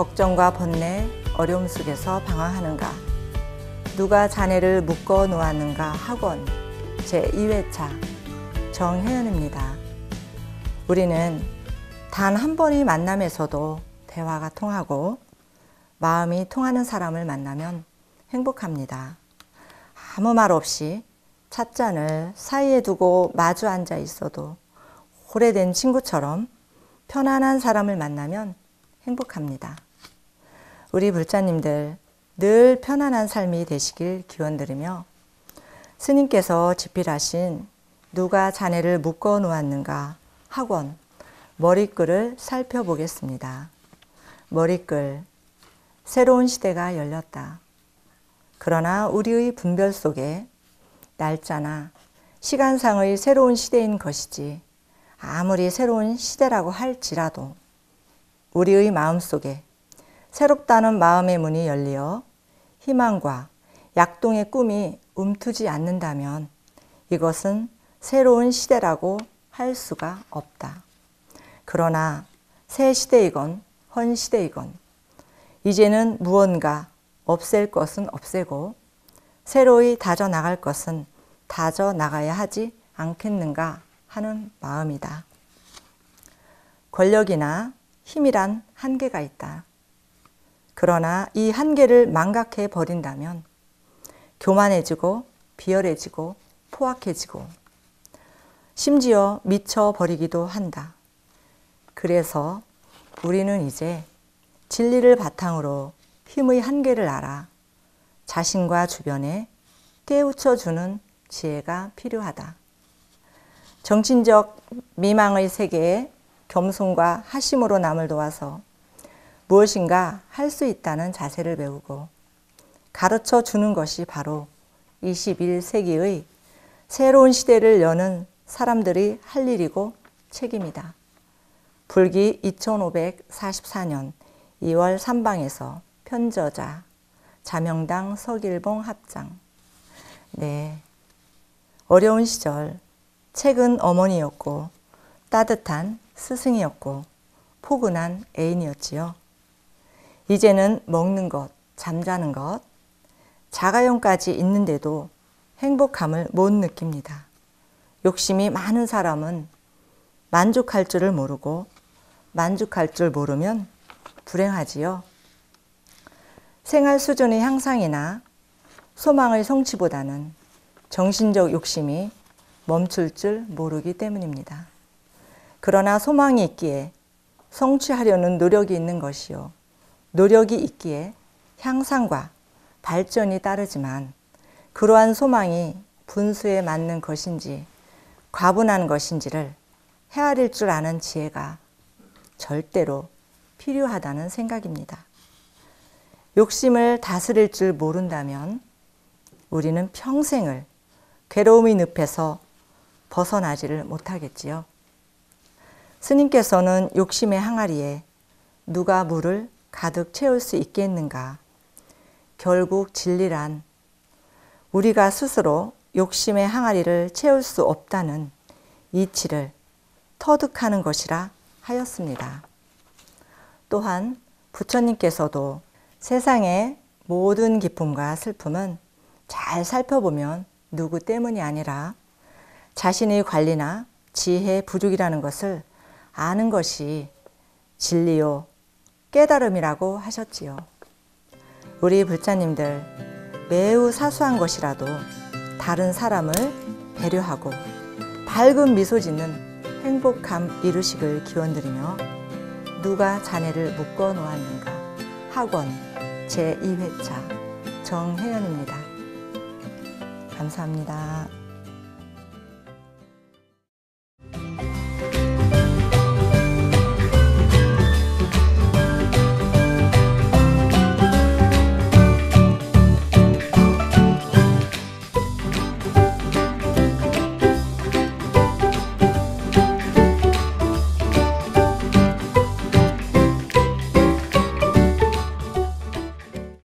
걱정과 번뇌, 어려움 속에서 방황하는가? 누가 자네를 묶어 놓았는가? 학원 제2회차 정혜연입니다. 우리는 단 한 번의 만남에서도 대화가 통하고 마음이 통하는 사람을 만나면 행복합니다. 아무 말 없이 찻잔을 사이에 두고 마주 앉아 있어도 오래된 친구처럼 편안한 사람을 만나면 행복합니다. 우리 불자님들 늘 편안한 삶이 되시길 기원드리며 스님께서 집필하신 누가 자네를 묶어 놓았는가 학원 머리글을 살펴보겠습니다. 머리글 새로운 시대가 열렸다. 그러나 우리의 분별 속에 날짜나 시간상의 새로운 시대인 것이지 아무리 새로운 시대라고 할지라도 우리의 마음속에 새롭다는 마음의 문이 열리어 희망과 약동의 꿈이 움트지 않는다면 이것은 새로운 시대라고 할 수가 없다. 그러나 새 시대이건 헌 시대이건 이제는 무언가 없앨 것은 없애고 새로이 다져나갈 것은 다져나가야 하지 않겠는가 하는 마음이다. 권력이나 힘이란 한계가 있다. 그러나 이 한계를 망각해 버린다면 교만해지고 비열해지고 포악해지고 심지어 미쳐버리기도 한다. 그래서 우리는 이제 진리를 바탕으로 힘의 한계를 알아 자신과 주변에 깨우쳐주는 지혜가 필요하다. 정신적 미망의 세계에 겸손과 하심으로 남을 도와서 무엇인가 할 수 있다는 자세를 배우고 가르쳐 주는 것이 바로 21세기의 새로운 시대를 여는 사람들이 할 일이고 책임이다. 불기 2544년 2월 3방에서 편저자 자명당 서길봉 합장. 네, 어려운 시절 책은 어머니였고 따뜻한 스승이었고 포근한 애인이었지요. 이제는 먹는 것, 잠자는 것, 자가용까지 있는데도 행복함을 못 느낍니다. 욕심이 많은 사람은 만족할 줄을 모르고 만족할 줄 모르면 불행하지요. 생활 수준의 향상이나 소망의 성취보다는 정신적 욕심이 멈출 줄 모르기 때문입니다. 그러나 소망이 있기에 성취하려는 노력이 있는 것이요. 노력이 있기에 향상과 발전이 따르지만 그러한 소망이 분수에 맞는 것인지 과분한 것인지를 헤아릴 줄 아는 지혜가 절대로 필요하다는 생각입니다. 욕심을 다스릴 줄 모른다면 우리는 평생을 괴로움의 늪에서 벗어나지를 못하겠지요. 스님께서는 욕심의 항아리에 누가 물을 가득 채울 수 있겠는가? 결국 진리란 우리가 스스로 욕심의 항아리를 채울 수 없다는 이치를 터득하는 것이라 하였습니다. 또한 부처님께서도 세상의 모든 기쁨과 슬픔은 잘 살펴보면 누구 때문이 아니라 자신의 관리나 지혜 부족이라는 것을 아는 것이 진리요 깨달음이라고 하셨지요. 우리 불자님들 매우 사소한 것이라도 다른 사람을 배려하고 밝은 미소 짓는 행복함 이루시길 기원드리며 누가 자네를 묶어 놓았는가 학원 제2회차 정혜연입니다. 감사합니다.